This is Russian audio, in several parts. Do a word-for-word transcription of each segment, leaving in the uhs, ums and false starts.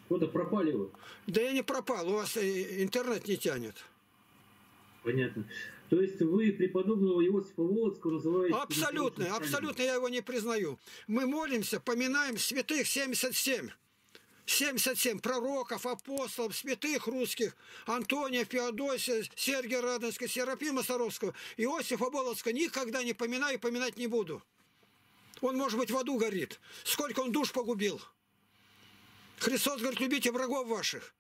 Куда пропали вы? Да я не пропал, у вас интернет не тянет. Понятно. То есть вы преподобного Иосифа Волоцкого называете... Абсолютно, абсолютно я его не признаю. Мы молимся, поминаем святых семьдесят семь. семьдесят семь пророков, апостолов, святых русских, Антония, Феодосия, Сергия Радонского, Серафима Саровского, Иосифа Волоцкого никогда не поминаю и поминать не буду. Он, может быть, в аду горит. Сколько он душ погубил. Христос говорит, любите врагов ваших.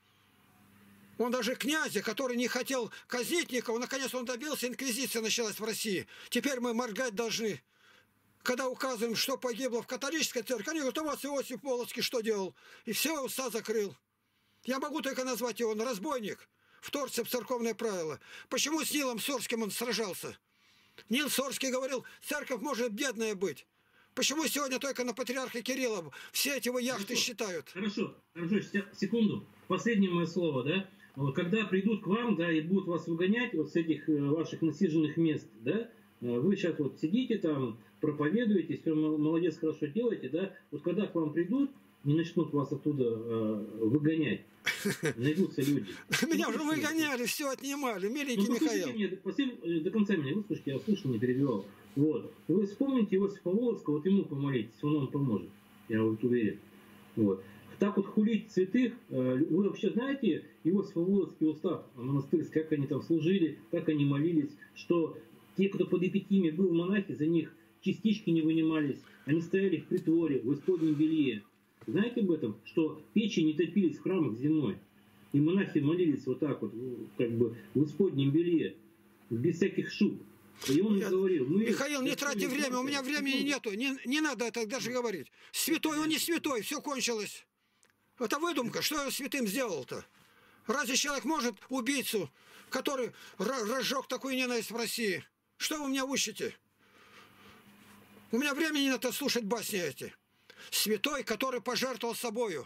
Он даже князя, который не хотел казнить никого, наконец он добился, инквизиция началась в России. Теперь мы моргать должны. Когда указываем, что погибло в католической церкви, они говорят, у вас Иосиф Волоцкий что делал? И все, уста закрыл. Я могу только назвать его, он разбойник, вторгся в церковное правило. Почему с Нилом Сорским он сражался? Нил Сорский говорил, церковь может бедная быть. Почему сегодня только на патриарха Кирилла все эти его яхты хорошо, считают? Хорошо, хорошо, секунду. Последнее мое слово, да? Когда придут к вам, да, и будут вас выгонять вот с этих ваших насиженных мест, да, вы сейчас вот сидите там, проповедуете, все молодец, хорошо делаете, да, вот когда к вам придут, не начнут вас оттуда э, выгонять, найдутся люди. Меня уже выгоняли, все отнимали, миленький Михаил. Меня, до конца меня выслушайте, я услышал, не перебивал. Вот. Вы вспомните Иосифа Волоцкого, вот ему помолитесь, он вам поможет, я вот уверен. Вот. Так вот хулить святых, вы вообще знаете Иосифа Волоцкий устав монастырский, как они там служили, как они молились, что те, кто под эпитимией был в монахе, за них частички не вынимались, они стояли в притворе, в исподнем белье. Знаете об этом, что печи не топились в храмах зимой, и монахи молились вот так вот, как бы в исподнем белье, без всяких шуб. И он Я... говорил, мы... Михаил, не трати время, у меня времени нету, не, не надо это даже говорить. Святой, он не святой, все кончилось. Это выдумка. Что я святым сделал-то? Разве человек может убийцу, который разжег такую ненависть в России? Что вы меня учите? У меня времени на это слушать басни эти. Святой, который пожертвовал собою,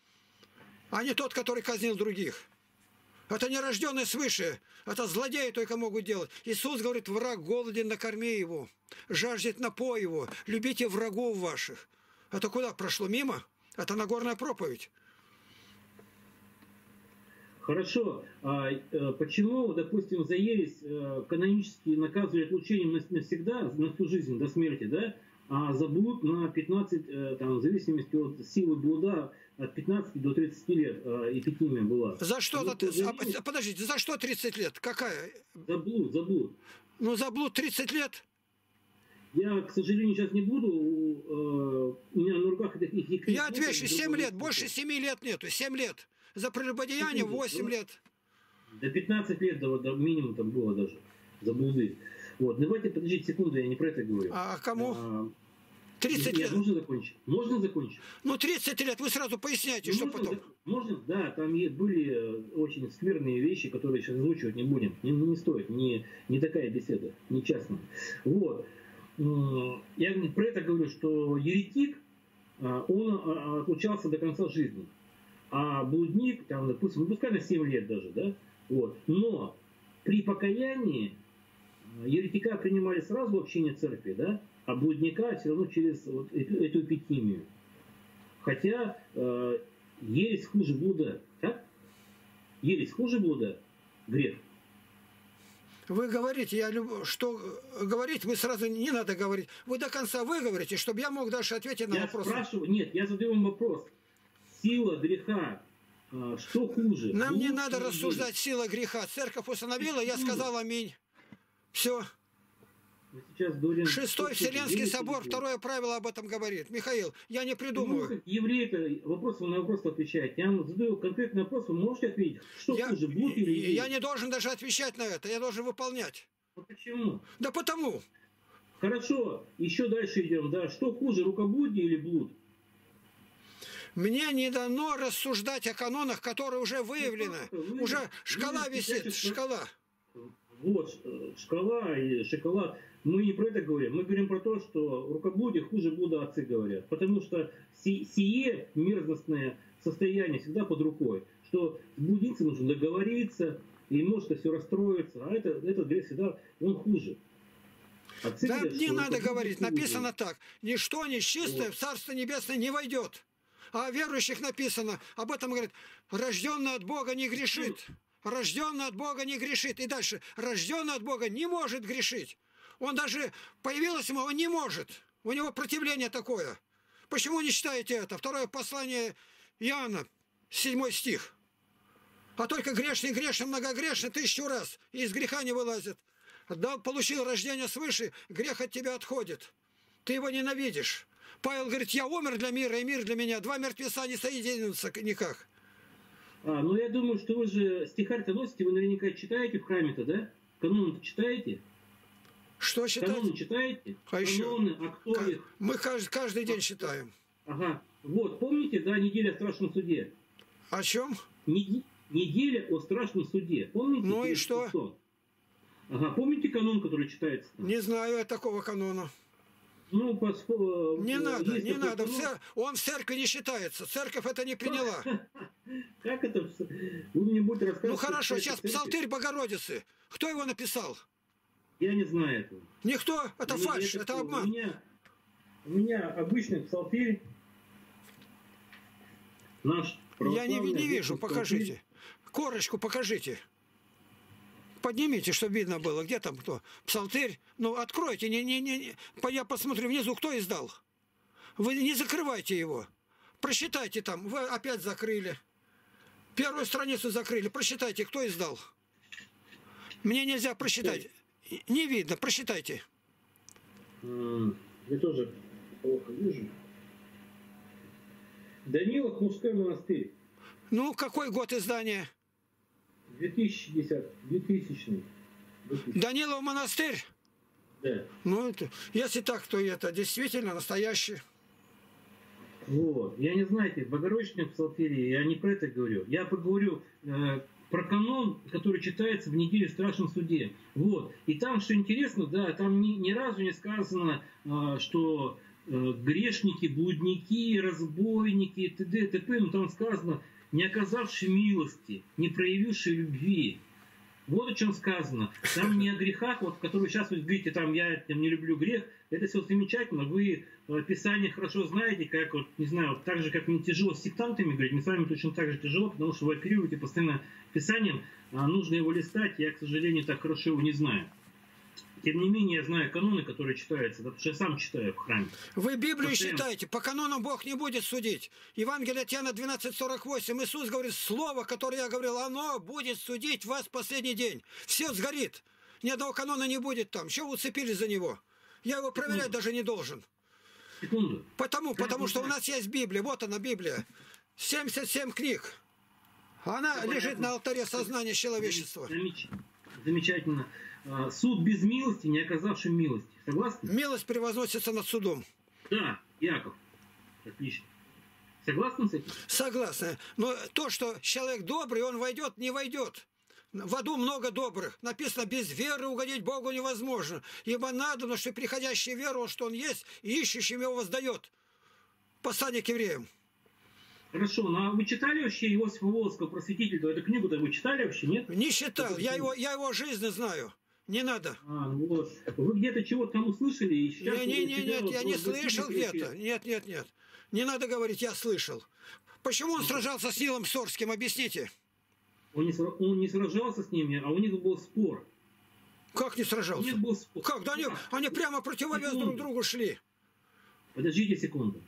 а не тот, который казнил других. Это нерожденные свыше. Это злодеи только могут делать. Иисус говорит, враг голоден, накорми его. Жаждет, напой его. Любите врагов ваших. Это куда прошло? Мимо? Это Нагорная проповедь. Хорошо. А почему, допустим, за ересь канонически наказывали отлучением навсегда, на всю жизнь, до смерти, да? А за блуд на пятнадцать, там, в зависимости от силы блуда, от пятнадцати до тридцати лет эпитимия была. За что? Вот, а, подождите, за что тридцать лет? Какая? За блуд, за блуд. Ну, за блуд тридцать лет? Я, к сожалению, сейчас не буду, у меня на руках этих их... Я отвечу, семь лет, больше семи лет нету, семь лет. За прелюбодеяние восемь лет. До пятнадцати лет, до, до минимум там было даже, за блуды. Вот, давайте, подождите секунду, я не про это говорю. А кому? А, тридцать лет. Можно закончить? Можно закончить? Ну, тридцать лет, вы сразу поясняйте, ну, что можно, потом. Можно, да, там были очень скверные вещи, которые сейчас озвучивать не будем. Не, не стоит, не, не такая беседа, не частная. Вот. Я про это говорю, что еретик, он отлучался до конца жизни. А блудник, там, допустим, ну, пускай на семь лет даже, да? Вот. Но при покаянии еретика принимали сразу в общение церкви, да? А блудника все равно через вот эту, эту эпитимию. Хотя э, ересь хуже блуда. Так? Ересь хуже блуда. Грех. Вы говорите, я люб... что говорить, вы сразу не надо говорить. Вы до конца выговорите, чтобы я мог дальше ответить на я вопрос. Я спрашиваю, нет, я задаю вам вопрос. Сила греха, э, что хуже? Нам блуд, не надо или рассуждать грех? сила греха. Церковь установила, я сказал аминь. Все. Говорим, Шестой Вселенский собор, второе правило об этом говорит. Михаил, я не придумываю. Ну, еврей-то вопрос, вы на вопрос отвечаете. Я вам задаю конкретный вопрос, вы можете ответить, что я, хуже, блуд или еврей? Я не должен даже отвечать на это, я должен выполнять. А почему? Да потому. Хорошо, еще дальше идем. Да, что хуже, рукоблудие или блуд? Мне не дано рассуждать о канонах, которые уже выявлены. Ну, уже шкала вы, висит, вы, шкала. Вот, шкала и шоколад. Мы не про это говорим. Мы говорим про то, что рукоблудие хуже блуда, отцы говорят. Потому что си, сие мерзостное состояние всегда под рукой. Что с блудницей нужно договориться, и может все расстроиться. А это, этот грех всегда, он хуже. Отцы да говорят, не надо говорить. Хуже. Написано так. Ничто нечистое вот в Царство Небесное не войдет. А о верующих написано, об этом говорит, рожденный от Бога не грешит. Рожденный от Бога не грешит. И дальше, рожденный от Бога не может грешить. Он даже, появилось ему, он не может. У него противление такое. Почему не читаете это? Второе послание Иоанна, седьмой стих. А только грешный, грешный, многогрешный тысячу раз. И из греха не вылазит. Дал, получил рождение свыше, грех от тебя отходит. Ты его ненавидишь. Павел говорит, я умер для мира, и мир для меня. Два мертвеца не соединятся никак. А, ну я думаю, что вы же стихарь-то носите, вы наверняка читаете в храме-то, да? Каноны-то читаете? Что читать? Каноны читаете? А Каноны, еще? а кто их? Мы каждый, каждый день читаем. Ага. Вот, помните, да, неделя о страшном суде? О чем? Неди... Неделя о страшном суде. Помните? Ну и что? Сон? Ага, помните канон, который читается? Не знаю я такого канона. Ну, по... Не надо, Есть не такой надо. В канон. цер... Он в церкви не считается. Церковь это не приняла. Как это? Вы мне будете рассказывать. Ну хорошо, что это сейчас церковь? Псалтырь Богородицы. Кто его написал? Я не знаю этого. Никто. Это У меня фальшь, это такого. У обман. меня, у меня обычный псалтырь. Наш Я не, православный не вижу, обычный покажите. Корочку покажите. Поднимите, чтобы видно было, где там кто. Псалтырь. Ну, откройте, не, не, не, не. Я посмотрю внизу, кто издал. Вы не закрывайте его. Просчитайте там. Вы опять закрыли. Первую страницу закрыли. Просчитайте, кто издал. Мне нельзя просчитать. Не видно, просчитайте. псалтырь. Я тоже плохо вижу. Данилов, мужской монастырь. Ну, какой год издания? две тысячи десятый, двухтысячный. Данилов монастырь? Да. Ну, это, если так, то это действительно настоящий. Вот. Я не знаю, в Богородичном псалтире, я не про это говорю. Я поговорю э, про канон, который читается в неделю в страшном суде. Вот. И там, что интересно, да, там ни, ни разу не сказано, э, что э, грешники, блудники, разбойники, т.д. т.п. Ну, там сказано, не оказавшие милости, не проявившие любви. Вот о чем сказано. Там не о грехах, вот, которые сейчас вы говорите, там я там, не люблю грех. Это все замечательно. Вы э, Писание хорошо знаете, как вот, не знаю, вот, так же, как мне тяжело с сектантами говорить, мне с вами точно так же тяжело, потому что вы оперируете постоянно Писанием, а нужно его листать, я, к сожалению, так хорошо его не знаю. Тем не менее, я знаю каноны, которые читаются, да, потому что я сам читаю в храме. Вы Библию Постоянно. считаете, по канонам Бог не будет судить. Евангелие от Иоанна двенадцать сорок восемь. Иисус говорит, слово, которое я говорил, оно будет судить вас в последний день. Все сгорит. Ни одного канона не будет там. Чего вы уцепились за него? Я его проверять Секунду. даже не должен. Секунду. Потому, Как потому вы что у знаете? нас есть Библия. Вот она, Библия. семьдесят семь книг. Она Ну, лежит понятно. на алтаре сознания человечества. Замеч- Замечательно. А, Суд без милости, не оказавший милости. Согласны? Милость превозносится над судом. Да, Яков. Отлично. Согласны с этим? Согласна. Но то, что человек добрый, он войдет, не войдет. В аду много добрых. Написано, без веры угодить Богу невозможно. Ибо надо, что приходящий веровал, что он есть, и ищущим его воздает. Послание к евреям. Хорошо, ну а вы читали вообще Иосифа Волоцкого, просветителя? Эту книгу-то вы читали вообще, нет? Не считал. Я его, я его жизнь знаю. Не надо. А, ну вот. Вы где-то чего-то там услышали и сейчас... Не, не, у не, себя нет, вот я в не Василии слышал Креще- где-то. Нет, нет, нет. Не надо говорить, я слышал. Почему он сражался с Нилом Сорским? Объясните. Он не, сра- он не сражался с ними, а у них был спор. Как не У сражался? них был спор. Как? Да они, они прямо противовес друг другу шли. Подождите секунду.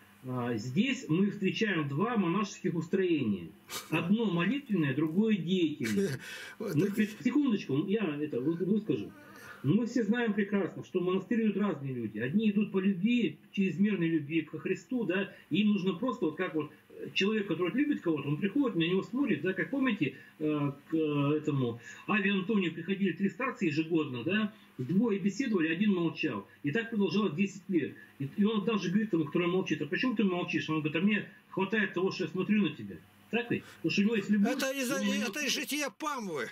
А, Здесь мы встречаем два монашеских устроения. Одно молитвенное, другое деятельное. Мы, секундочку, я это вы- выскажу. Но мы все знаем прекрасно, что в монастырь идут разные люди. Одни идут по любви, чрезмерной любви ко Христу, да, и им нужно просто, вот как вот человек, который любит кого-то, он приходит, на него смотрит, да, как помните, э, к э, этому Аве Антонию приходили три старца ежегодно, да, двое беседовали, один молчал. И так продолжалось десять лет. И, и он даже говорит тому, который молчит, а почему ты молчишь? Он говорит, а мне хватает того, что я смотрю на тебя. Так ведь? Потому что у него есть любовь. Это из, у него это из жития Памвы.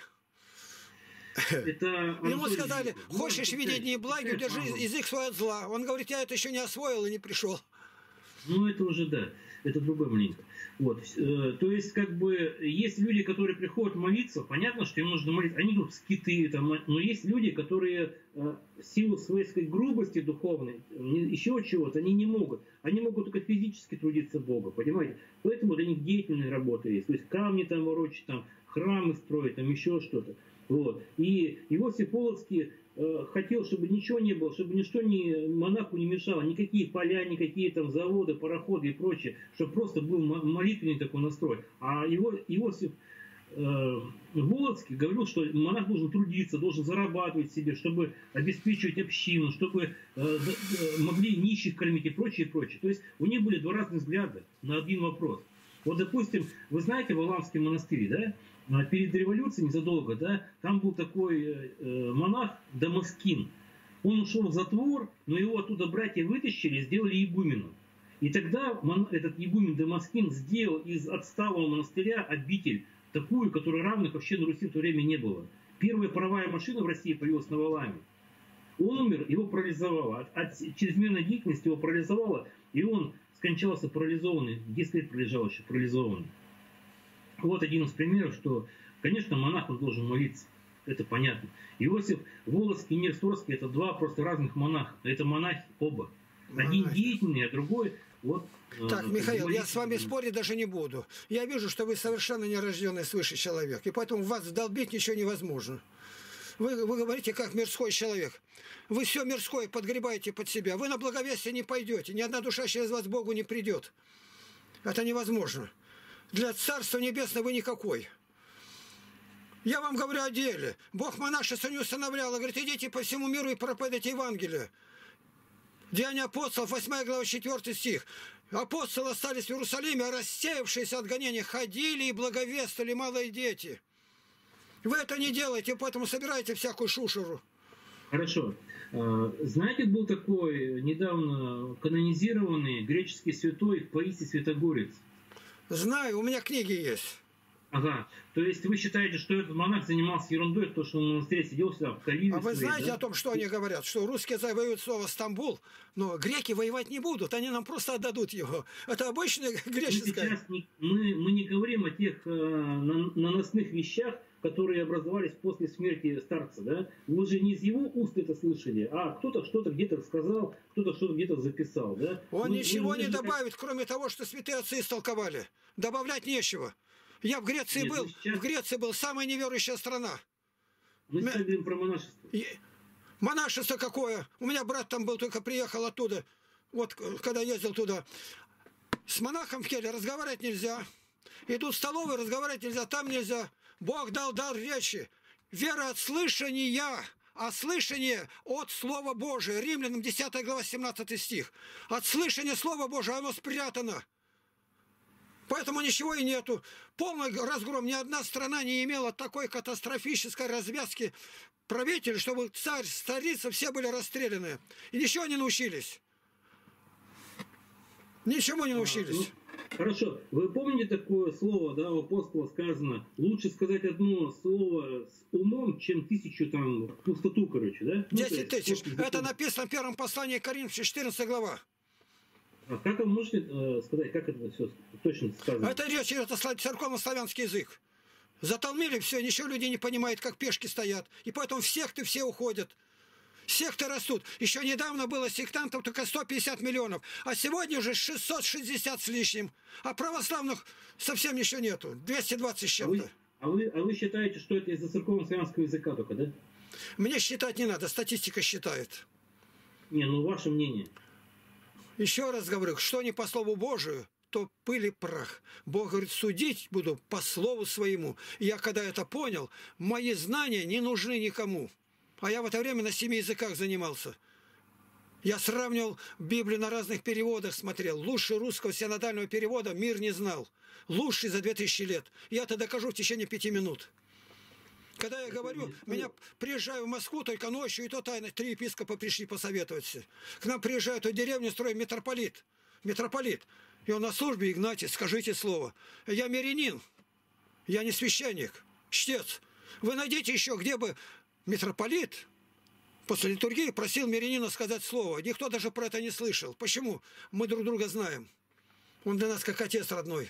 Это Ему Анатолий сказали, Жуков. хочешь Вот, видеть дни представляете, благи, удержи Павел. язык свой от зла. Он говорит, я это еще не освоил и не пришел. Ну, это уже, да, это другой момент. Вот, э, то есть, как бы, есть люди, которые приходят молиться, понятно, что им нужно молиться, они идут в скиты, там, но есть люди, которые э, в силу своей, сказать, грубости духовной, еще чего-то, они не могут. Они могут только физически трудиться Богу, понимаете? Поэтому для них деятельная работа есть. То есть, камни там ворочать, там, храмы строить, там, еще что-то. Вот. И Иосиф Полоцкий э, хотел, чтобы ничего не было, чтобы ничто не, монаху не мешало, никакие поля, никакие там заводы, пароходы и прочее, чтобы просто был молитвенный такой настрой. А его, Иосиф э, Волоцкий говорил, что монах должен трудиться, должен зарабатывать себе, чтобы обеспечивать общину, чтобы э, э, могли нищих кормить и прочее, и прочее. То есть у них были два разных взгляда на один вопрос. Вот, допустим, вы знаете Валаамский монастырь, да? Перед революцией незадолго, да, там был такой э, монах Дамаскин. Он ушел в затвор, но его оттуда братья вытащили и сделали игуменом. И тогда мон, этот игумен Дамаскин сделал из отсталого монастыря обитель, такую, которой равных вообще на Руси в то время не было. Первая паровая машина в России появилась на Валааме. Он умер, его парализовало. От, от чрезмерной деятельности его парализовало, и он скончался парализованный, десять лет пролежал еще парализованный. Вот один из примеров, что, конечно, монах он должен молиться, это понятно. Иосиф Волоцкий и Нерсторский — это два просто разных монаха. Это монахи оба. Один деятельный, а другой вот... Так, Михаил, я с вами спорить даже не буду. Я вижу, что вы совершенно нерожденный свыше человек, и поэтому вас вдолбить ничего невозможно. Вы, вы говорите, как мирской человек. Вы все мирское подгребаете под себя. Вы на благовестие не пойдете. Ни одна душа через вас к Богу не придет. Это невозможно. Для Царства Небесного вы никакой. Я вам говорю о деле. Бог монашество не устанавливал. Говорит, идите по всему миру и проповедуйте Евангелие. Деяния апостолов, восьмая глава, четвёртый стих. Апостолы остались в Иерусалиме, а рассеявшиеся от гонения ходили и благовествовали малые дети. Вы это не делаете, поэтому собираете всякую шушеру. Хорошо. Знаете, был такой недавно канонизированный греческий святой Паисий Святогорец? Знаю, у меня книги есть. Ага. То есть вы считаете, что этот монах занимался ерундой, то, что он в монастыре сидел сюда в калибре? А вы своей, знаете да? о том, что они говорят? Что русские завоюют слово Стамбул, но греки воевать не будут, они нам просто отдадут его. Это обычное греческое. Мы сейчас не, мы, мы не говорим о тех э, наносных вещах, которые образовались после смерти старца. Да? Вы же не из его уст это слышали, а кто-то что-то где-то сказал, кто-то что-то где-то записал. Да? Он мы, ничего мы, не мы, добавит, как... кроме того, что святые отцы истолковали. Добавлять нечего. Я в Греции Нет, был, сейчас... в Греции был самая неверующая страна. Мы сейчас говорим про монашество. И... Монашество какое? У меня брат там был, только приехал оттуда, вот когда ездил туда. С монахом в келье разговаривать нельзя. Идут в столовую, разговаривать нельзя, там нельзя. Бог дал дар речи. Вера от слышания, а слышание от Слова Божия. Римлянам десятая глава, семнадцатый стих. От слышания Слова Божия оно спрятано. Поэтому ничего и нету. Полный разгром. Ни одна страна не имела такой катастрофической развязки правителей, чтобы царь, царица, все были расстреляны. И ничего не научились. Ничему не научились. А, ну, хорошо. Вы помните такое слово, да, у апостола сказано, лучше сказать одно слово с умом, чем тысячу там в пустоту, короче, да? Десять тысяч. Это написано в первом послании Коринфянам, четырнадцатая глава. А как вы можете э, сказать, как это все точно сказано? Это речь идет о церковно-славянский язык. Затолмили все, ничего люди не понимают, как пешки стоят. И поэтому в секты все уходят. Секты растут. Еще недавно было сектантов только сто пятьдесят миллионов. А сегодня уже шестьсот шестьдесят с лишним. А православных совсем еще нету. двести двадцать с чем-то. А вы, а, вы, а вы считаете, что это из-за церковно-славянского языка только, да? Мне считать не надо. Статистика считает. Не, ну ваше мнение. Еще раз говорю, что не по Слову Божию, то пыль и прах. Бог говорит, судить буду по Слову Своему. И я когда это понял, мои знания не нужны никому. А я в это время на семи языках занимался. Я сравнивал Библию на разных переводах, смотрел. Лучше русского синодального перевода мир не знал. Лучший за две тысячи лет. Я это докажу в течение пяти минут. Когда я говорю, меня приезжаю в Москву только ночью, и то тайно, три епископа пришли посоветоваться. К нам приезжают в деревню, строим митрополит. Митрополит. И он на службе, Игнатий, скажите слово. Я мирянин, я не священник, чтец. Вы найдите еще, где бы митрополит после литургии просил мирянина сказать слово. Никто даже про это не слышал. Почему? Мы друг друга знаем. Он для нас как отец родной.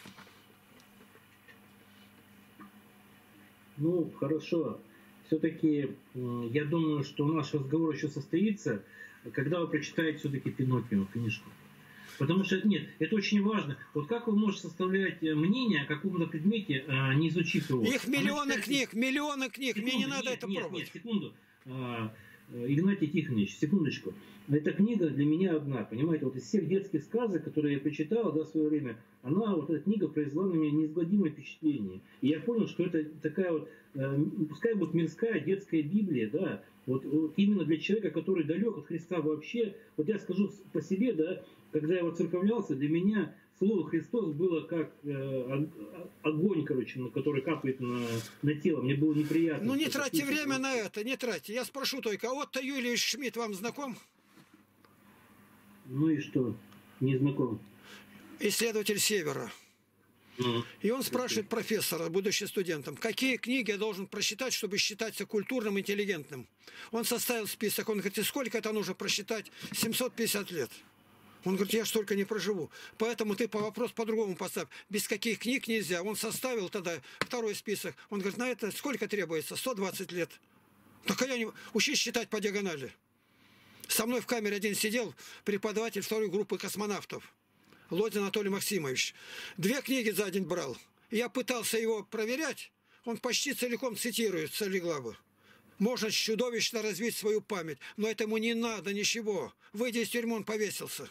Ну, хорошо. Все-таки я думаю, что наш разговор еще состоится, когда вы прочитаете все-таки Пиноккио книжку. Потому что, нет, это очень важно. Вот как вы можете составлять мнение о каком-то предмете, не изучив его? Их миллионы а книг, миллионы книг. Секунду, Мне не надо нет, это нет, пробовать. Нет, секунду. Игнатий Тихонович, секундочку. Эта книга для меня одна, понимаете, вот из всех детских сказок, которые я прочитал, да, в свое время, она, вот эта книга произвела на меня неизгладимое впечатление. И я понял, что это такая вот, э, пускай будет мирская детская Библия, да, вот, вот именно для человека, который далек от Христа вообще. Вот я скажу по себе, да, когда я вот церковлялся, для меня слово Христос было как э, огонь, короче, который капает на, на тело. Мне было неприятно. Ну не тратьте время на это, не тратьте. Я спрошу только, а Отто Юлиевич Шмидт вам знаком? Ну и что? Не знаком. Исследователь Севера. Mm. И он спрашивает профессора, будучи студентом, какие книги я должен прочитать, чтобы считаться культурным, интеллигентным. Он составил список, он говорит, и сколько это нужно прочитать? семьсот пятьдесят лет. Он говорит, я ж столько не проживу. Поэтому ты по вопрос по-другому поставь. Без каких книг нельзя. Он составил тогда второй список. Он говорит, на это сколько требуется? сто двадцать лет. Так а я не... Учись считать по диагонали. Со мной в камере один сидел преподаватель второй группы космонавтов. Лодин Анатолий Максимович. Две книги за день брал. Я пытался его проверять. Он почти целиком цитирует Солиглабы. Можно чудовищно развить свою память. Но этому не надо ничего. Выйдя из тюрьмы, он повесился.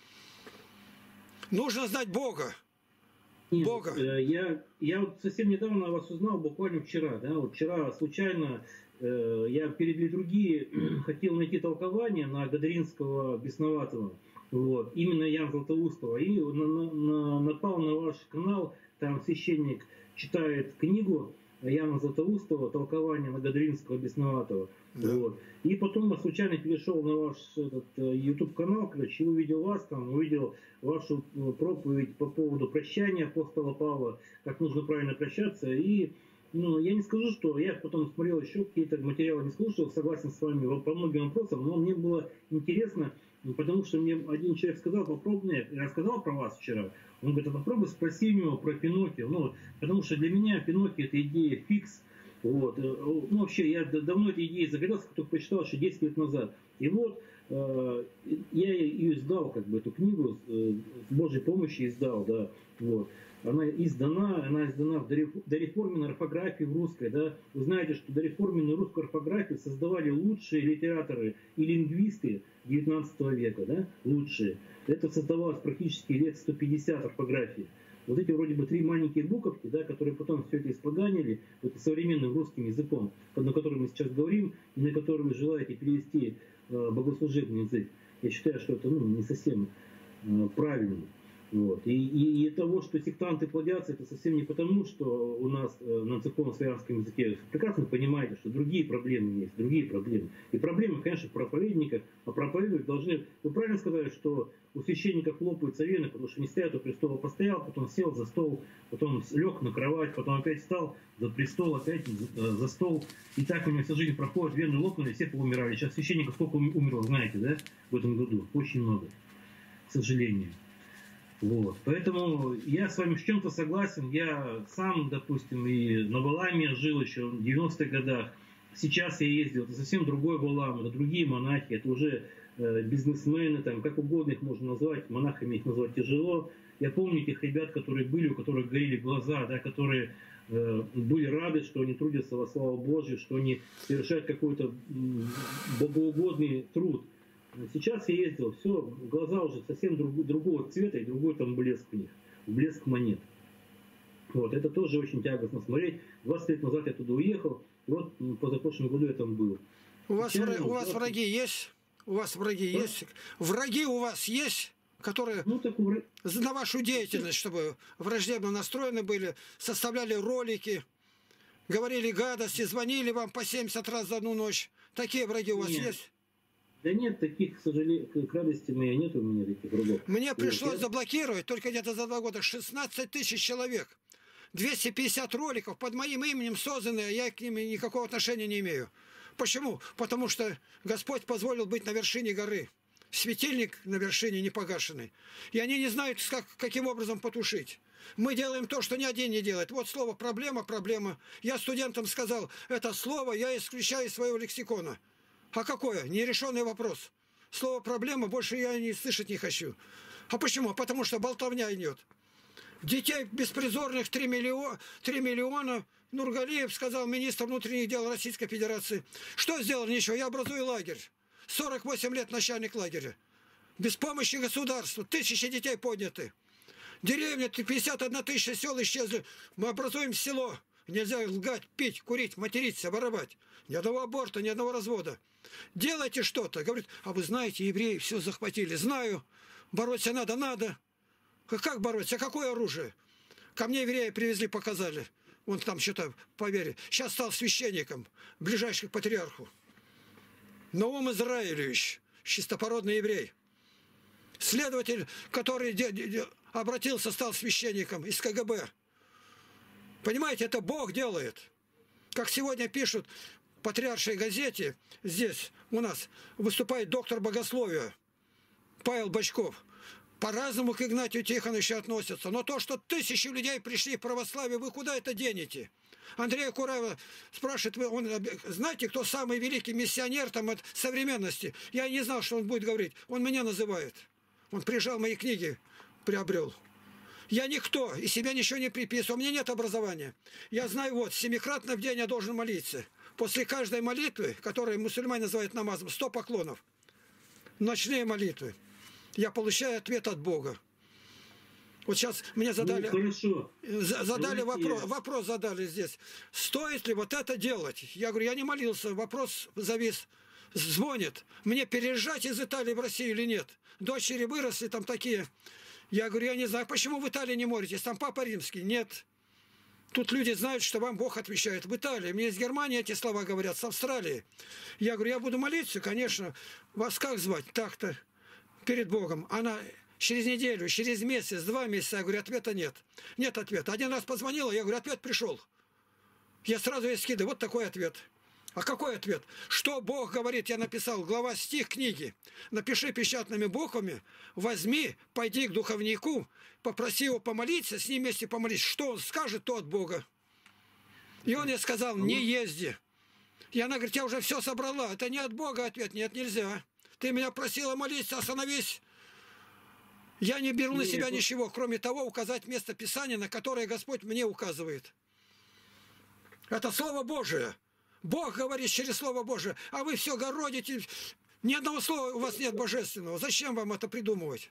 Нужно знать Бога. Нет, Бога. Я, я вот совсем недавно вас узнал, буквально вчера. Да, вот вчера случайно э, я перед литургией хотел найти толкование на Гадаринского бесноватого. Вот, именно Яна Златоустова. И на, на, на, напал на ваш канал, там священник читает книгу Яна Златоустова, толкование на Гадаринского бесноватого. Да. Вот. И потом я случайно перешел на ваш этот, YouTube канал, короче, и увидел вас там, увидел вашу проповедь по поводу прощания апостола Павла, как нужно правильно прощаться. И ну, я не скажу, что я потом смотрел еще какие-то материалы, не скажу, что согласен с вами по многим вопросам, но мне было интересно, потому что мне один человек сказал, попробуй, я рассказал про вас вчера, он говорит, а попробуй спроси у него про Пиноккио, ну, потому что для меня Пиноккио это идея фикс. Вот. Ну, вообще, я давно этой идеей загорелся, только почитал еще десять лет назад. И вот э, я ее издал, как бы, эту книгу, э, с Божьей помощью издал, да. Вот. Она издана, она издана в дореформенной орфографии в русской, да. Вы знаете, что дореформенную русскую орфографию создавали лучшие литераторы и лингвисты девятнадцатого века, да, лучшие. Это создавалось практически лет сто пятьдесят орфографии. Вот эти вроде бы три маленькие буковки, да, которые потом все это испоганили это современным русским языком, на котором мы сейчас говорим, и на который вы желаете перевести э, богослужебный язык. Я считаю, что это ну, не совсем э, правильно. Вот. И, и, и того, что сектанты плодятся, это совсем не потому, что у нас э, на церковно-славянском языке прекрасно понимаете, что другие проблемы есть, другие проблемы. И проблемы, конечно, в проповедниках, а проповедовать должны... Вы правильно сказали, что у священников лопаются вены, потому что не стоят у престола, постоял, потом сел за стол, потом лег на кровать, потом опять встал за престол, опять за, за стол. И так у него вся жизнь проходит, вены лопнули, все поумирали. Сейчас священников сколько умерло, знаете, да, в этом году? Очень много, к сожалению. Вот. Поэтому я с вами в чем-то согласен. Я сам, допустим, и на Валаме жил еще в девяностых годах. Сейчас я ездил, это совсем другой Валам, это другие монахи, это уже э, бизнесмены, там, как угодно их можно назвать, монахами их назвать тяжело. Я помню этих ребят, которые были, у которых горели глаза, да, которые э, были рады, что они трудятся во славу Божию, что они совершают какой-то богоугодный труд. Сейчас я ездил, все, глаза уже совсем друг, другого цвета и другой там блеск у них, блеск монет. Вот, это тоже очень тягостно смотреть. двадцать лет назад я туда уехал, и вот позапрошлом году я там был. У вас, вра... у вас враги есть? У вас враги да? есть? Враги у вас есть, которые ну, так вра... на вашу деятельность, чтобы враждебно настроены были, составляли ролики, говорили гадости, звонили вам по семьдесят раз за одну ночь. Такие враги у вас Нет. есть? Да нет, таких, к сожалению, к радости моей нет у меня таких врагов. Мне пришлось заблокировать только где-то за два года шестнадцать тысяч человек. двести пятьдесят роликов под моим именем созданные, я к ним никакого отношения не имею. Почему? Потому что Господь позволил быть на вершине горы. Светильник на вершине не погашенный. И они не знают, как, каким образом потушить. Мы делаем то, что ни один не делает. Вот слово «проблема», «проблема». Я студентам сказал, это слово я исключаю из своего лексикона. А какое? Нерешенный вопрос. Слово «проблема» больше я не слышать не хочу. А почему? Потому что болтовня идет. Детей беспризорных три миллиона, три миллиона. Нургалиев сказал, министр внутренних дел Российской Федерации. Что сделал? Ничего, я образую лагерь. сорок восемь лет начальник лагеря. Без помощи государства. Тысячи детей подняты. Деревня, пятьдесят одна тысяча сел исчезли. Мы образуем село. Нельзя лгать, пить, курить, материться, воровать. Ни одного аборта, ни одного развода. Делайте что-то. Говорит, а вы знаете, евреи все захватили. Знаю. Бороться надо, надо. Как бороться? Какое оружие? Ко мне евреи привезли, показали. Он там что-то, поверь. Сейчас стал священником, ближайший к патриарху. Наум Израилевич, чистопородный еврей. Следователь, который обратился, стал священником из ка гэ бэ. Понимаете, это Бог делает. Как сегодня пишут в патриаршей газете, здесь у нас выступает доктор богословия Павел Бочков. По-разному к Игнатию Тихоновичу относятся. Но то, что тысячи людей пришли в православие, вы куда это денете? Андрей Кураева спрашивает, он, знаете, кто самый великий миссионер там от современности? Я не знал, что он будет говорить. Он меня называет. Он прижал мои книги, приобрел. Я никто, и себя ничего не приписываю. У меня нет образования. Я знаю, вот, семикратно в день я должен молиться. После каждой молитвы, которую мусульмане называют намазом, сто поклонов. Ночные молитвы. Я получаю ответ от Бога. Вот сейчас мне задали, ну, задали вопрос, вопрос задали здесь. Стоит ли вот это делать? Я говорю, я не молился, вопрос завис. Звонит. Мне переезжать из Италии в Россию или нет? Дочери выросли там такие. Я говорю, я не знаю, почему в Италии не молитесь? Там Папа Римский. Нет. Тут люди знают, что вам Бог отвечает. В Италии. Мне из Германии эти слова говорят, с Австралии. Я говорю, я буду молиться, конечно. Вас как звать? Так-то. Перед Богом. Она через неделю, через месяц, два месяца, я говорю, ответа нет. Нет ответа. Один раз позвонила, я говорю, ответ пришел. Я сразу ей скидываю, вот такой ответ. А какой ответ? Что Бог говорит, я написал, глава стих книги. Напиши печатными буквами, возьми, пойди к духовнику, попроси его помолиться, с ним вместе помолись. Что он скажет, то от Бога. И он ей сказал, не езди. И она говорит, я уже все собрала. Это не от Бога ответ, нет, нельзя. Ты меня просила молиться, остановись. Я не беру на себя ничего, кроме того, указать место Писания, на которое Господь мне указывает. Это Слово Божие. Бог говорит через Слово Божие, а вы все городите. Ни одного слова у вас нет божественного. Зачем вам это придумывать?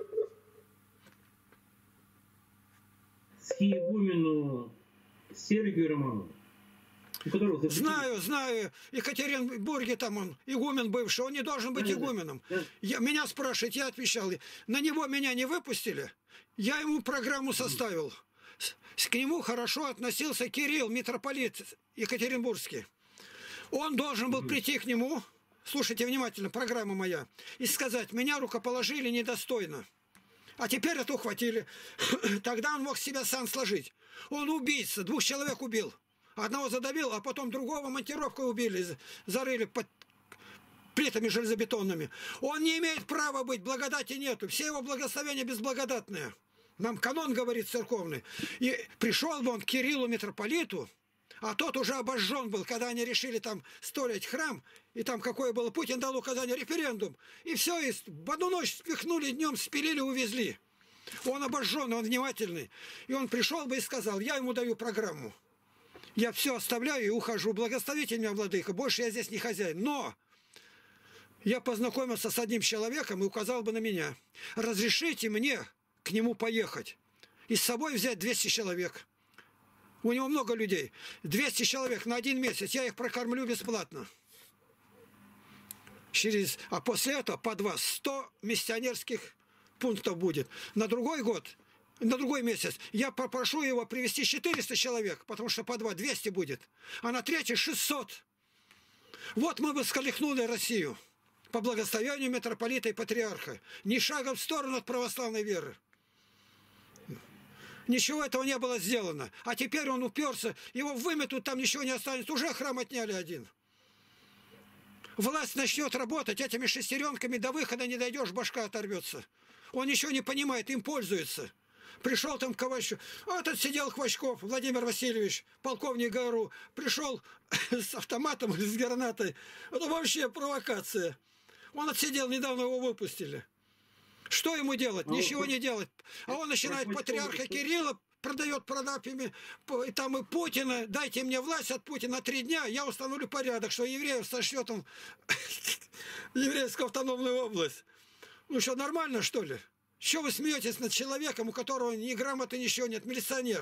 Схиегумену Сергию Романову. Знаю, знаю. В Екатеринбурге там он, игумен бывший, он не должен быть да, игуменом. Да. Я, меня спрашивают, я отвечал, на него меня не выпустили, я ему программу составил. К нему хорошо относился Кирилл, митрополит Екатеринбургский. Он должен был прийти к нему, слушайте внимательно, программа моя, и сказать, меня рукоположили недостойно. А теперь это ухватили. Тогда он мог себя сам сложить. Он убийца, двух человек убил. Одного задавил, а потом другого монтировкой убили, зарыли под плитами железобетонными. Он не имеет права быть, благодати нету. Все его благословения безблагодатные. Нам канон говорит церковный. И пришел бы он к Кириллу митрополиту, а тот уже обожжен был, когда они решили там строить храм, и там какой был, Путин дал указание, референдум. И все, и в одну ночь спихнули, днем спилили, увезли. Он обожженный, он внимательный. И он пришел бы и сказал, я ему даю программу. Я все оставляю и ухожу. Благословите меня, владыка. Больше я здесь не хозяин. Но я познакомился с одним человеком и указал бы на меня. Разрешите мне к нему поехать. И с собой взять двести человек. У него много людей. двести человек на один месяц. Я их прокормлю бесплатно. Через... А после этого по два. сто миссионерских пунктов будет. На другой год... На другой месяц я попрошу его привезти четыреста человек, потому что по два двести будет, а на третий шестьсот. Вот мы бы сколыхнули Россию по благословению митрополита и патриарха. Ни шагом в сторону от православной веры. Ничего этого не было сделано. А теперь он уперся, его выметут, там ничего не останется. Уже храм отняли один. Власть начнет работать, этими шестеренками до выхода не дойдешь, башка оторвется. Он ничего не понимает, им пользуется. Пришел там Ковальчук. А тут сидел Хвачков, Владимир Васильевич, полковник ГРУ. Пришел с автоматом, с гранатой. Это вообще провокация. Он отсидел, недавно его выпустили. Что ему делать? А Ничего он... не делать. А он начинает патриарха Кирилла, продает продапиями, там и Путина. Дайте мне власть от Путина три дня, я установлю порядок, что евреев сошлет он в еврейскую автономную область. Ну что, нормально, что ли? Что вы смеетесь над человеком, у которого ни грамоты, ничего нет, милиционер?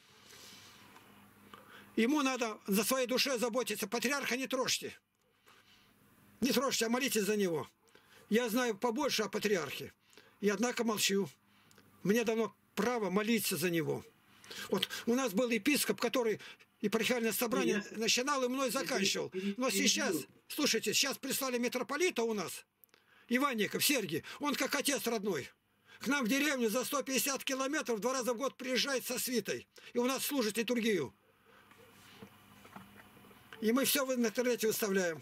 Ему надо за своей душе заботиться. Патриарха не трожьте. Не трожьте, а молитесь за него. Я знаю побольше о патриархе. И однако молчу. Мне дано право молиться за него. Вот у нас был епископ, который епархиальное собрание я... начинал и мной заканчивал. Но сейчас, слушайте, сейчас прислали митрополита у нас, Иванников Сергий. Он как отец родной. К нам в деревню за сто пятьдесят километров два раза в год приезжает со свитой. И у нас служит литургию. И мы все в интернете выставляем.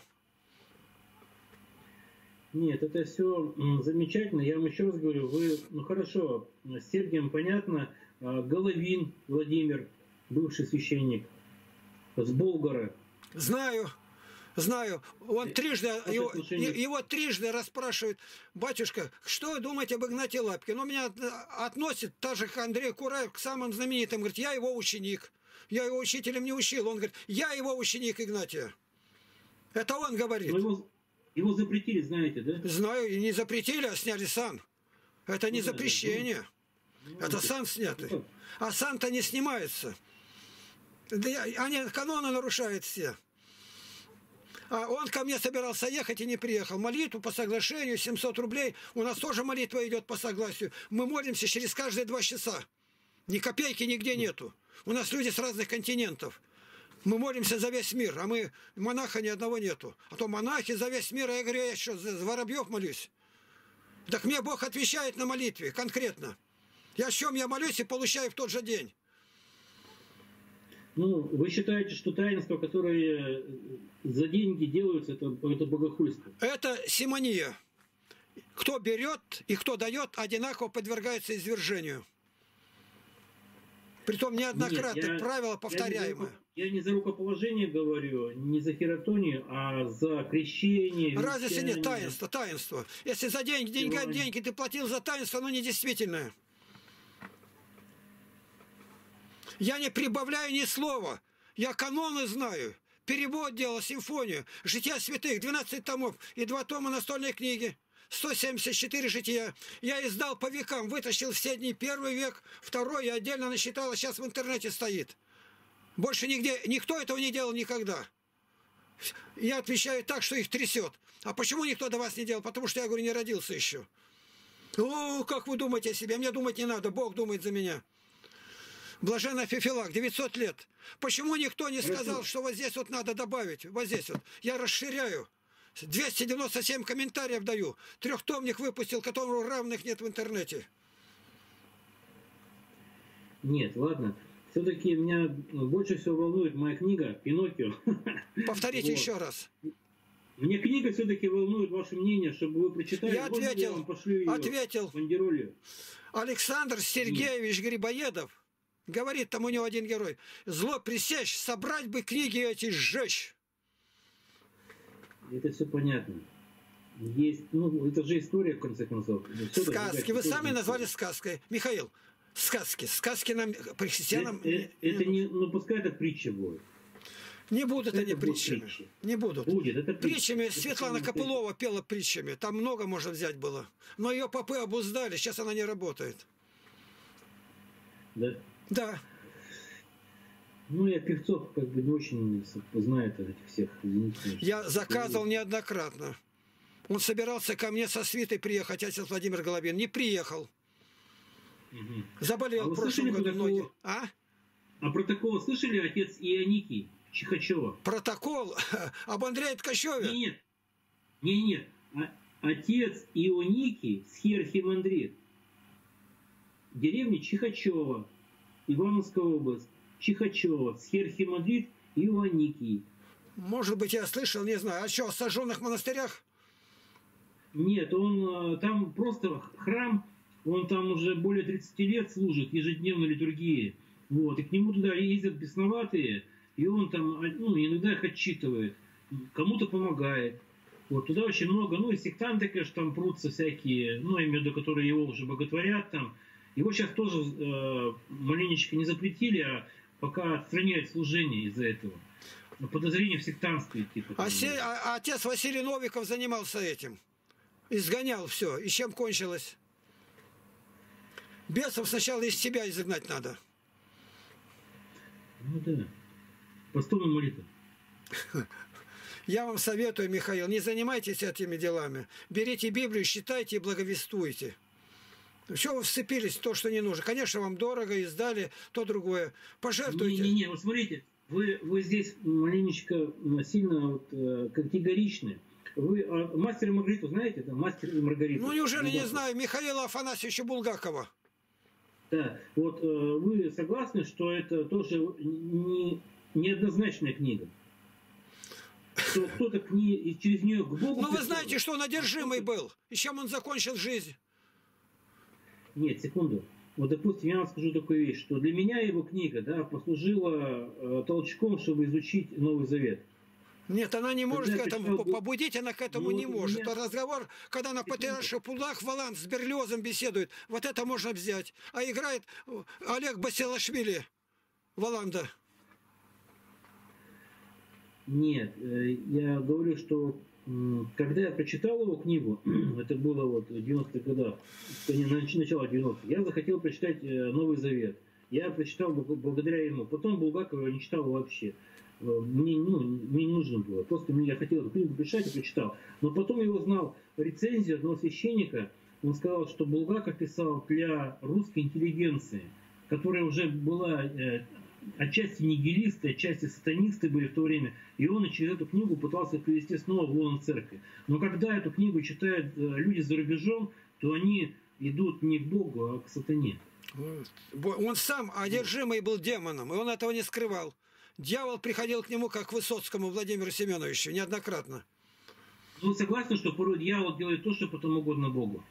Нет, это все замечательно. Я вам еще раз говорю, вы, ну хорошо, с Сергием понятно. Головин Владимир, бывший священник, с Болгара. Знаю. Знаю, он трижды, его, его трижды расспрашивают: батюшка, что вы думаете об Игнатии Лапке? Но меня относит даже к Андрею Кураев, к самым знаменитым. Говорит, я его ученик. Я его учителем не учил. Он говорит, я его ученик Игнатия. Это он говорит. Его, его запретили, знаете, да? Знаю, и не запретили, а сняли сан. Это не ну, запрещение. Ну, это сан снятый. А сан-то не снимается. Они каноны нарушают все. А он ко мне собирался ехать и не приехал. Молитву по соглашению, семьсот рублей. У нас тоже молитва идет по согласию. Мы молимся через каждые два часа. Ни копейки нигде нету. У нас люди с разных континентов. Мы молимся за весь мир, а мы монаха ни одного нету. А то монахи за весь мир, а я говорю, я что, за Воробьев молюсь? Так мне Бог отвечает на молитве, конкретно. Я о чем я молюсь и получаю в тот же день. Ну, вы считаете, что таинства, которые за деньги делаются, это, это богохульство? Это симония. Кто берет и кто дает, одинаково подвергается извержению. Притом неоднократно, правило повторяемое. Я не за рукоположение говорю, не за хератонию, а за крещение. Разницы нет, таинство, таинство. Если за деньги, деньги, деньги ты платил за таинство, оно недействительное. Я не прибавляю ни слова. Я каноны знаю. Перевод делал, симфонию. Жития святых, двенадцать томов и два тома настольной книги. сто семьдесят четыре жития. Я издал по векам, вытащил все дни. Первый век, второй, я отдельно насчитал, а сейчас в интернете стоит. Больше нигде, никто этого не делал никогда. Я отвечаю так, что их трясет. А почему никто до вас не делал? Потому что я, говорю, не родился еще. О, как вы думаете о себе? Мне думать не надо, Бог думает за меня. Блаженный Феофилак, девятьсот лет. Почему никто не сказал, что вот здесь вот надо добавить? Вот здесь вот. Я расширяю. двести девяносто семь комментариев даю. Трехтомник выпустил, которому равных нет в интернете. Нет, ладно. Все-таки меня больше всего волнует моя книга «Пиноккио». Повторите вот. Еще раз. Мне книга все-таки волнует ваше мнение, чтобы вы прочитали. Я ответил. Я вам пошлю ее ответил. Александр Сергеевич Нет. Грибоедов говорит, там у него один герой: зло пресечь, собрать бы книги эти, сжечь. Это все понятно. Есть, ну, это же история, в конце концов. Все сказки. Вы сами назвали сказкой. Михаил, сказки. Сказки нам, христианам... Это, это, это не, ну, пускай это притча будет. Не будут это они притчами. Притчи. Не будут. Будет, это притчами. Это Светлана Копылова пела притчами. Там много можно взять было. Но ее попы обуздали, сейчас она не работает. Да? Да. Ну, я певцов как бы не очень знаю этих всех. Извините, я заказывал неоднократно. Он собирался ко мне со свитой приехать, отец Владимир Головин. Не приехал. Угу. Заболел а в прошлом году ноги. А? А протокол слышали, отец Ионикий Чихачева? Протокол? Об Андрее Ткачеве? Нет. Нет, нет. А, отец Ионикий Схиархимандрит. Деревня Чихачева. Ивановская область. Чихачева, Схиархимандрит Ионикий. Может быть, я слышал, не знаю. А что, о сожженных монастырях? Нет, он там просто храм, он там уже более тридцати лет служит ежедневной литургии. Вот, и к нему туда ездят бесноватые, и он там, ну, иногда их отчитывает, кому-то помогает. Вот, туда очень много, ну, и сектанты, конечно, там прутся всякие, ну, я имею в виду, которые его уже боготворят там. Его сейчас тоже э, маленечко не запретили, а пока отстраняют служение из-за этого. Подозрение в сектантстве. Типа, а, се, а отец Василий Новиков занимался этим. Изгонял все. И чем кончилось? Бесов сначала из себя изгнать надо. Ну да. Постом и молитва. Я вам советую, Михаил, не занимайтесь этими делами. Берите Библию, считайте и благовествуйте. Все вы вцепились в то, что не нужно. Конечно, вам дорого, издали, то другое. Пожертвуйте. Не-не-не, вот смотрите, вы, вы здесь маленечко сильно вот, э, категоричны. Вы а, мастер и Маргариту знаете? Да? Мастер и Маргарита. Ну, неужели Булгакова. Не знаю Михаила Афанасьевича Булгакова? Да, вот э, вы согласны, что это тоже не, неоднозначная книга? Что кто-то к ней, и через нее к Богу... Ну, вы знаете, что он одержимый был. И чем он закончил жизнь? Нет, секунду. Вот, допустим, я вам скажу такую вещь, что для меня его книга, да, послужила э, толчком, чтобы изучить Новый Завет. Нет, она не может Когда к этому прочитал... побудить, она к этому ну, не вот может. меня... Это разговор, когда на патриарших пудах Валан с Берлиозом беседует. Вот это можно взять. А играет Олег Басилашвили, Валанда. Нет, я говорю, что когда я прочитал его книгу, это было вот в девяностых годах, начало девяностых, я захотел прочитать Новый Завет. Я прочитал благодаря ему. Потом Булгакова я не читал вообще. Мне, ну, мне не нужно было. Просто я хотел эту книгу прочитать и прочитал. Но потом я узнал рецензию одного священника. Он сказал, что Булгаков писал для русской интеллигенции, которая уже была э, отчасти нигилисты, отчасти сатанисты были в то время. И он через эту книгу пытался привести снова в лоно церкви. Но когда эту книгу читают э, люди за рубежом, то они идут не к Богу, а к сатане. Он сам одержимый был демоном, и он этого не скрывал. Дьявол приходил к нему, как к Высоцкому Владимиру Семеновичу, неоднократно. Ну, согласен, что порой дьявол делает то, что потом угодно Богу.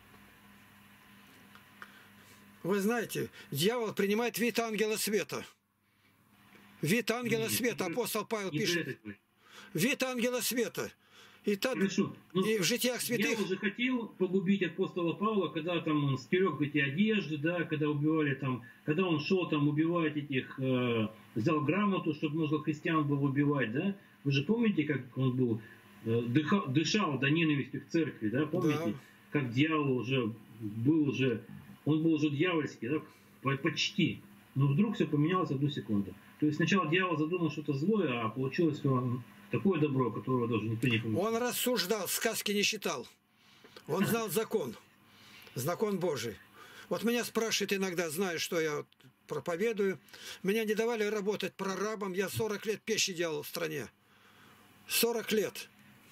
Вы знаете, дьявол принимает вид ангела света. Вид ангела Нет, света, не апостол Павел не пишет. Вид ангела света. И, так, Хорошо. Но и в житиях святых... Дьявол же хотел погубить апостола Павла, когда там он стерег эти одежды, да, когда убивали там, когда он шел там убивать этих, э, взял грамоту, чтобы можно христиан было убивать, да? Вы же помните, как он был, э, дыхал, дышал до ненависти к церкви, да? Помните, да. Как дьявол уже был уже, он был уже дьявольский, да? Почти. Но вдруг все поменялось в одну секунду. То есть сначала дьявол задумал что-то злое, а получилось, что он такое добро, которого даже никто не помнит. Он рассуждал, сказки не читал. Он знал закон. Закон Божий. Вот меня спрашивают иногда, знаю, что я проповедую. Меня не давали работать прорабом. Я сорок лет печи делал в стране. сорок лет.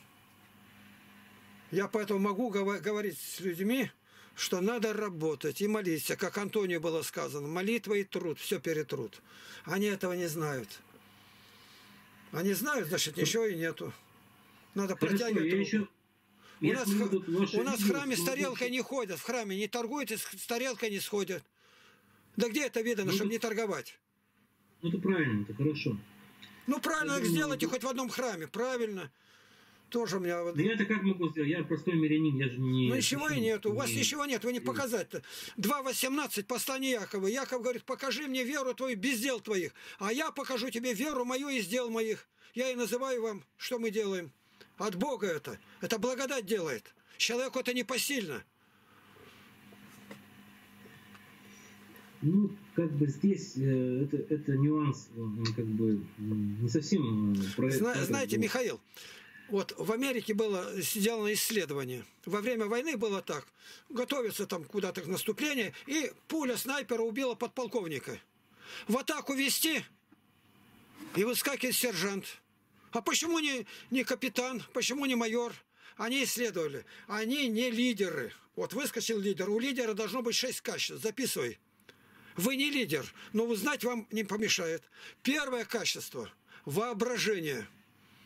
Я поэтому могу говорить с людьми, что надо работать и молиться. Как Антонию было сказано, молитва и труд, все перетрут. Они этого не знают. Они знают, значит, ничего и нету. Надо Хорошо, протягивать руку. Еще... У нас, в... у нас в храме видео, с тарелкой не ходят. В храме не торгуют, и с тарелкой не сходят. Да где это видно, ну, чтобы это... не торговать? Ну, это правильно, это хорошо. Ну, правильно, так сделайте хоть в одном храме. Правильно. Тоже у меня... Да я-то как могу сделать? Я простой мирянин, я же не... Ну, ничего и нету. У вас ничего нет, вы не показать-то. два восемнадцать, послание Якова. Яков говорит, покажи мне веру твою без дел твоих. А я покажу тебе веру мою из дел моих. Я и называю вам, что мы делаем. От Бога это. Это благодать делает. Человеку это не посильно. Ну, как бы здесь э, это, это нюанс, как бы не совсем... Про, Зна, про знаете, был. Михаил, вот в Америке было сделано исследование. Во время войны было так. Готовится там куда-то к наступлению, и пуля снайпера убила подполковника. В атаку вести, и выскакивает сержант. А почему не, не капитан, почему не майор? Они исследовали. Они не лидеры. Вот выскочил лидер. У лидера должно быть шесть качеств. Записывай. Вы не лидер, но узнать вам не помешает. Первое качество – воображение.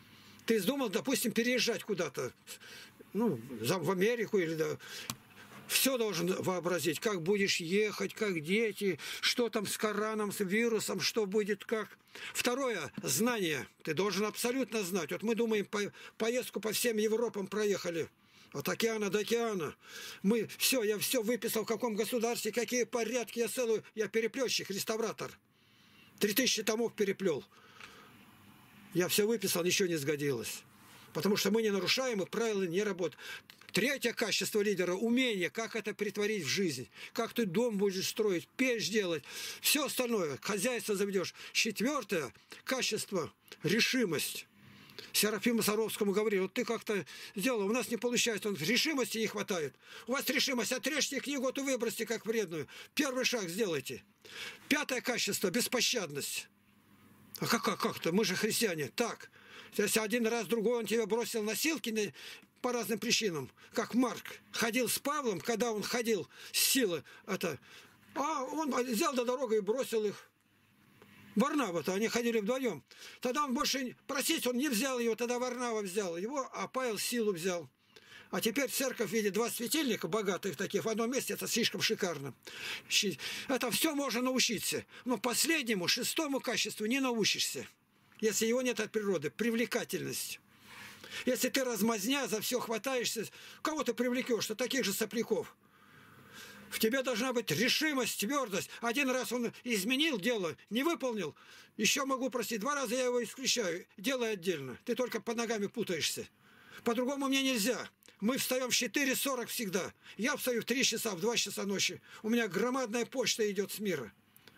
Ты думал, допустим, переезжать куда-то, ну, в Америку или да, все должен вообразить, как будешь ехать, как дети, что там с Кораном, с вирусом, что будет, как. Второе, знание. Ты должен абсолютно знать. Вот мы думаем, по, поездку по всем Европам проехали. От океана до океана. Мы, все, я все выписал, в каком государстве, какие порядки, я целую, я переплетчик, реставратор. Три тысячи томов переплел. Я все выписал, ничего не сгодилось. Потому что мы не нарушаем, и правила не работают. Третье качество лидера – умение, как это притворить в жизнь. Как ты дом будешь строить, печь делать. Все остальное, хозяйство заведешь. Четвертое качество – решимость. Серафиму Саровскому говорили, вот ты как-то сделал, у нас не получается, он, решимости не хватает. У вас решимость, отрежьте книгу, вот и выбросьте как вредную. Первый шаг сделайте. Пятое качество – беспощадность. А как, как, как-то? Мы же христиане. Так, если один раз другой он тебя бросил носилки по разным причинам, как Марк ходил с Павлом, когда он ходил с силы, это, а он взял до дороги и бросил их. Варнава-то, они ходили вдвоем. Тогда он больше просить, он не взял его, тогда Варнава взял его, а Павел силу взял. А теперь церковь видит два светильника богатых таких в одном месте, это слишком шикарно. Это все можно научиться. Но последнему, шестому качеству не научишься, если его нет от природы. Привлекательность. Если ты размазня, за все хватаешься, кого ты привлекешь, что таких же сопляков. В тебе должна быть решимость, твердость. Один раз он изменил дело, не выполнил. Еще могу простить. Два раза я его исключаю. Делай отдельно. Ты только под ногами путаешься. По-другому мне нельзя. Мы встаем в четыре сорок всегда. Я встаю в три часа, в два часа ночи. У меня громадная почта идет с мира.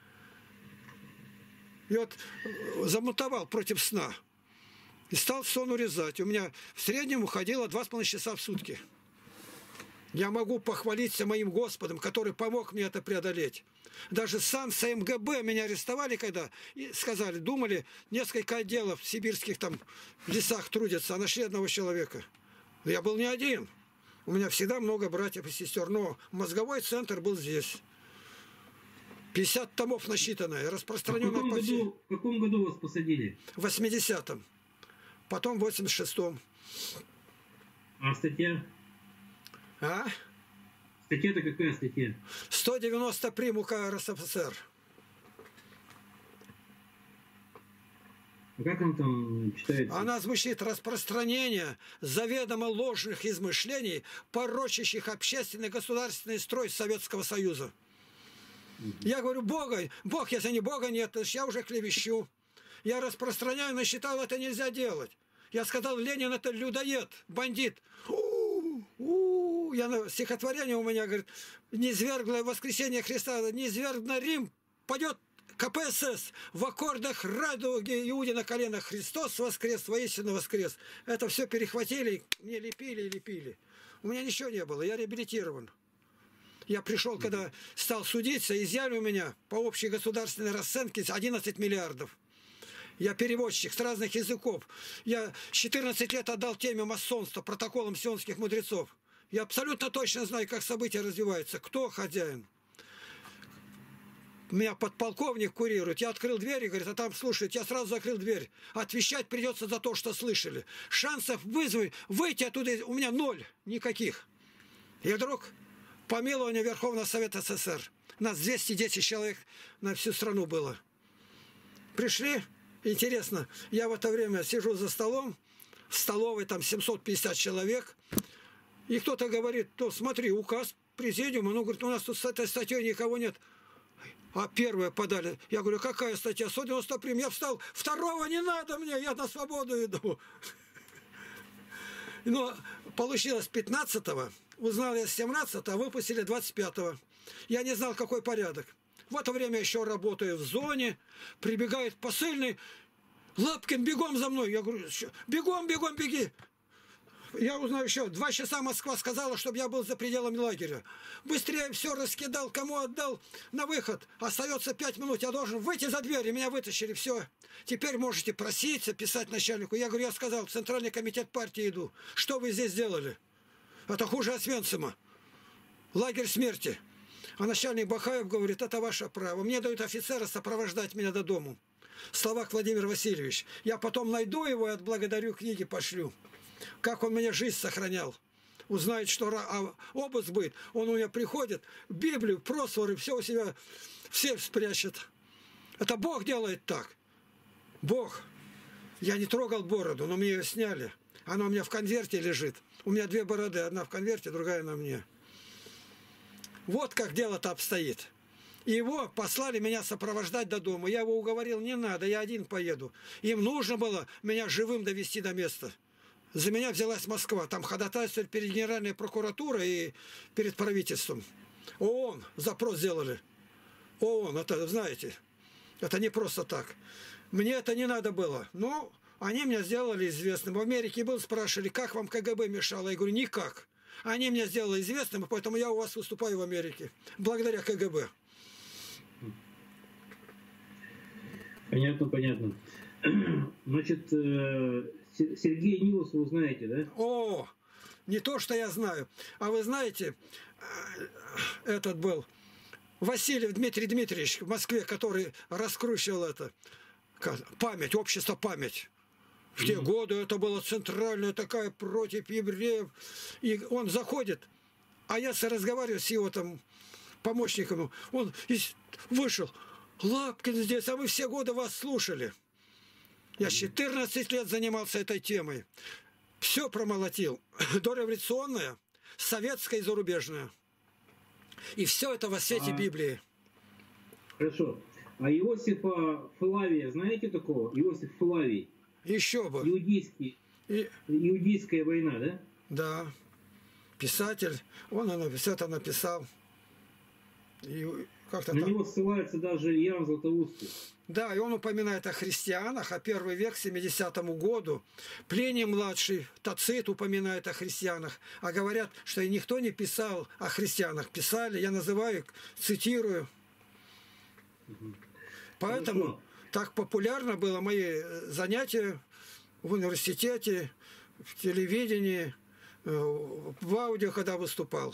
И вот замутовал против сна. И стал сон урезать. У меня в среднем уходило два с половиной часа в сутки. Я могу похвалиться моим Господом, который помог мне это преодолеть. Даже САНС, МГБ меня арестовали, когда и сказали, думали, несколько отделов в сибирских там лесах трудятся, а нашли одного человека. Но я был не один. У меня всегда много братьев и сестер, но мозговой центр был здесь. пятьдесят томов насчитанное, распространенное в по всей... году, в каком году вас посадили? В восьмидесятом. Потом в восемьдесят шестом. А статья? А? Статья-то какая статья? сто девяносто прим УК РСФСР. А как он там читается? Она звучит: распространение заведомо ложных измышлений, порочащих общественный государственный строй Советского Союза. Угу. Я говорю, Бога, Бог, если не Бога нет, то я уже клевещу. Я распространяю, но считал, это нельзя делать. Я сказал, Ленин это людоед, бандит. У-у-у. Я, стихотворение у меня, говорит, низвергла воскресение Христа, низвергна Рим, падет КПСС в аккордах радуги Иуде на коленах. Христос воскрес, воистину воскрес. Это все перехватили, мне лепили и лепили. У меня ничего не было, я реабилитирован. Я пришел, когда стал судиться, изъяли у меня по общей государственной расценке одиннадцать миллиардов. Я переводчик с разных языков. Я четырнадцать лет отдал теме масонства, протоколам сионских мудрецов. Я абсолютно точно знаю, как события развиваются, кто хозяин. Меня подполковник курирует. Я открыл дверь и говорит, а там, слушайте, я сразу закрыл дверь. Отвечать придется за то, что слышали. Шансов вызвать, выйти оттуда у меня ноль никаких. И вдруг помилование Верховного Совета СССР. Нас двести десять человек на всю страну было. Пришли, интересно, я в это время сижу за столом, в столовой там семьсот пятьдесят человек, и кто-то говорит, то смотри, указ президиума, ну, говорит, у нас тут с этой статьей никого нет. А первое подали. Я говорю, какая статья? сто девяносто прим. Я встал, второго не надо мне, я на свободу иду. Но получилось пятнадцатого, узнал я с семнадцатого, выпустили двадцать пятого. Я не знал, какой порядок. В это время еще работаю в зоне, прибегает посыльный, Лапкин, бегом за мной. Я говорю, бегом, бегом, беги. Я узнаю еще, два часа Москва сказала, чтобы я был за пределами лагеря. Быстрее все раскидал, кому отдал, на выход. Остается пять минут, я должен выйти за дверь, и меня вытащили, все. Теперь можете проситься, писать начальнику. Я говорю, я сказал, в Центральный комитет партии иду. Что вы здесь делали? Это хуже Освенцима. Лагерь смерти. А начальник Бахаев говорит, это ваше право. Мне дают офицера сопровождать меня до дому. Словак Владимир Васильевич. Я потом найду его и отблагодарю, книги пошлю. Как он мне жизнь сохранял. Узнает, что а обыск будет, он у меня приходит, Библию, просворы, все у себя, все спрячет. Это Бог делает так. Бог. Я не трогал бороду, но мне ее сняли. Она у меня в конверте лежит. У меня две бороды, одна в конверте, другая на мне. Вот как дело-то обстоит. И его послали меня сопровождать до дома. Я его уговорил, не надо, я один поеду. Им нужно было меня живым довести до места. За меня взялась Москва. Там ходатайство перед Генеральной прокуратурой и перед правительством. ООН запрос сделали. ООН, это, знаете, это не просто так. Мне это не надо было. Но они меня сделали известным. В Америке был, спрашивали, как вам КГБ мешало? Я говорю, никак. Они меня сделали известным, и поэтому я у вас выступаю в Америке. Благодаря КГБ. Понятно, понятно. Значит, Сергей Нилус вы знаете, да? О, не то, что я знаю. А вы знаете, этот был Васильев Дмитрий Дмитриевич в Москве, который раскручивал это. Память, общество память. В те mm-hmm. годы это была центральная такая против евреев. И он заходит, а я разговариваю с его там помощником. Он вышел. Лапкин здесь, а мы все годы вас слушали. Я четырнадцать лет занимался этой темой. Все промолотил. Дореволюционное, советское и зарубежное. И все это во свете а... Библии. Хорошо. А Иосифа Флавия, знаете такого? Иосиф Флавий. Еще бы. Иудейский. И... Иудейская война, да? Да. Писатель. Он все это написал. И как-то На там... него ссылается даже Иоанн Златоустый. Да, и он упоминает о христианах, о первый век, семидесятому году. Плиний младший, Тацит упоминает о христианах. А говорят, что и никто не писал о христианах. Писали, я называю, цитирую. Угу. Поэтому Хорошо. Так популярно было мои занятия в университете, в телевидении, в аудио, когда выступал.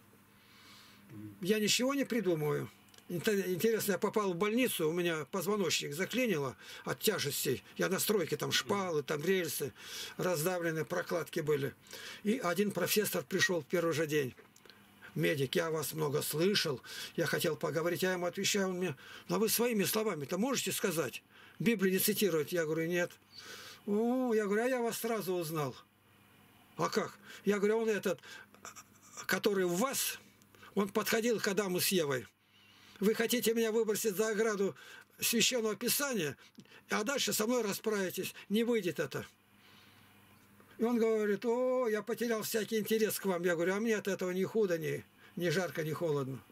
Я ничего не придумываю. Интересно, я попал в больницу, у меня позвоночник заклинило от тяжестей. Я на стройке, там шпалы, там рельсы, раздавленные прокладки были. И один профессор пришел в первый же день. Медик, я вас много слышал, я хотел поговорить, я ему отвечаю, он мне, ну а вы своими словами-то можете сказать? Библию не цитировать? Я говорю, нет. О, я говорю, а я вас сразу узнал. А как? Я говорю, он этот, который в вас, он подходил к Адаму с Евой. Вы хотите меня выбросить за ограду Священного Писания, а дальше со мной расправитесь. Не выйдет это. И он говорит, о, я потерял всякий интерес к вам. Я говорю, а мне от этого ни худо, ни, ни жарко, ни холодно.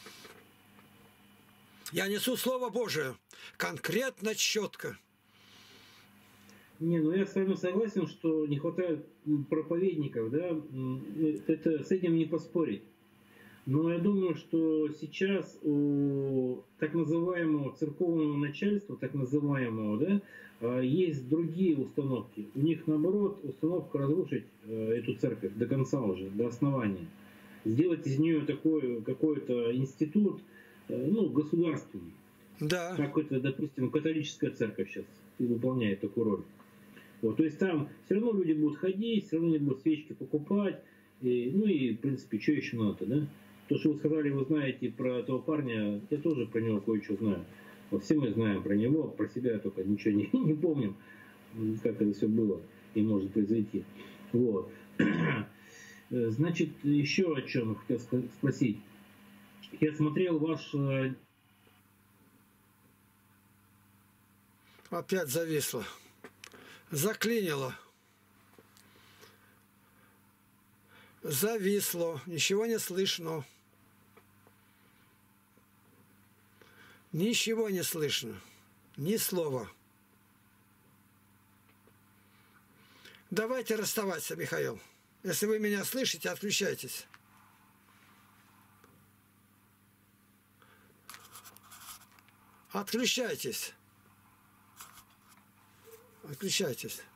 Я несу Слово Божие. Конкретно, четко. Не, ну я с вами согласен, что не хватает проповедников, да, это, с этим не поспорить. Но я думаю, что сейчас у так называемого церковного начальства, так называемого, да, есть другие установки. У них, наоборот, установка разрушить эту церковь до конца уже, до основания. Сделать из нее такой какой-то институт, ну, государственный. Да. Как это, допустим, католическая церковь сейчас выполняет такую роль. Вот, то есть там все равно люди будут ходить, все равно они будут свечки покупать. И, ну и, в принципе, что еще надо, да? То, что вы сказали, вы знаете про этого парня, я тоже про него кое-что знаю. Вот все мы знаем про него, про себя только ничего не, не помним, как это все было и может произойти. Вот. Значит, еще о чем я хотел спросить. Я смотрел ваш... Опять зависло. Заклинило. Зависло. Ничего не слышно. Ничего не слышно. Ни слова. Давайте расставаться, Михаил. Если вы меня слышите, отключайтесь. Отключайтесь. Отключайтесь.